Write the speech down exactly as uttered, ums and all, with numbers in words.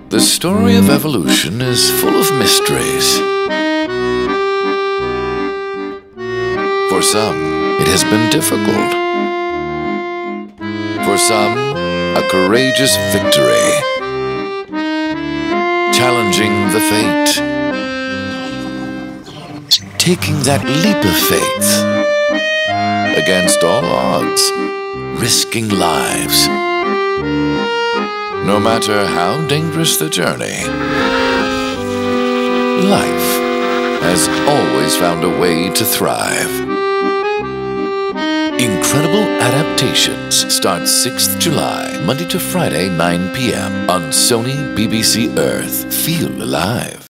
The story of evolution is full of mysteries. For some, it has been difficult. For some, a courageous victory. Challenging the fate. Taking that leap of faith. Against all odds, risking lives. No matter how dangerous the journey, life has always found a way to thrive. Incredible Adaptations starts sixth of July, Monday to Friday, nine p m on Sony B B C Earth. Feel alive.